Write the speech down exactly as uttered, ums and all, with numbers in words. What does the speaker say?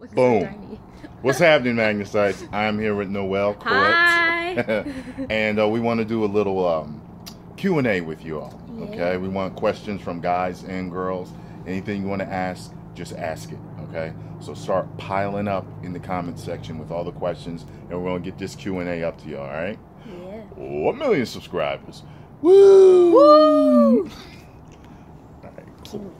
Boom. What's happening, Magnusites? I'm here with Noel, Coet. Hi. And uh, we want to do a little um, Q and A with you all. Yeah. Okay? We want questions from guys and girls. Anything you want to ask, just ask it. Okay? So start piling up in the comment section with all the questions, and we're going to get this Q and A up to you, all right? Yeah. One million subscribers. Woo! Woo! All right, cool.